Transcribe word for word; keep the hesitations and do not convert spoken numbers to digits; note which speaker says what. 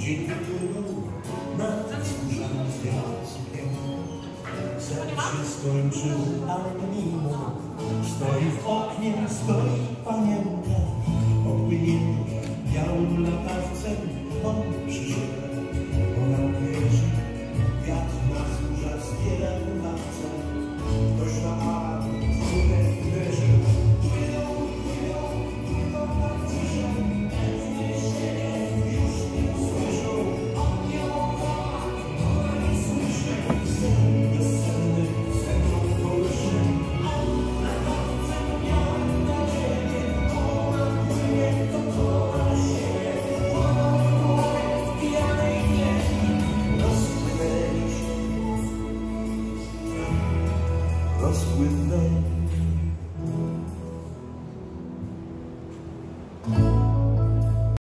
Speaker 1: Dzień wypłynął nad wzgórzami z jaskiem. Sen się skończył, ale mimo stoi w oknie, stoi panienka. Opłynięta białym latawcem, on przyszedł, ona wierzy. Wiatr na wzgórza zbiera ławce. Ktoś na w górę uderzy. Płyną, płyną, płyną na wzgórze. Już nie słyszą, on nie woła, ona nie słyszy. Bezsenny ze mną kołysze. On latawcem miałem nadzieję. Ona płynie, to koła siebie. Ona płynie w pijanej pieśni. Rozpłynęli się. Rozpłynęli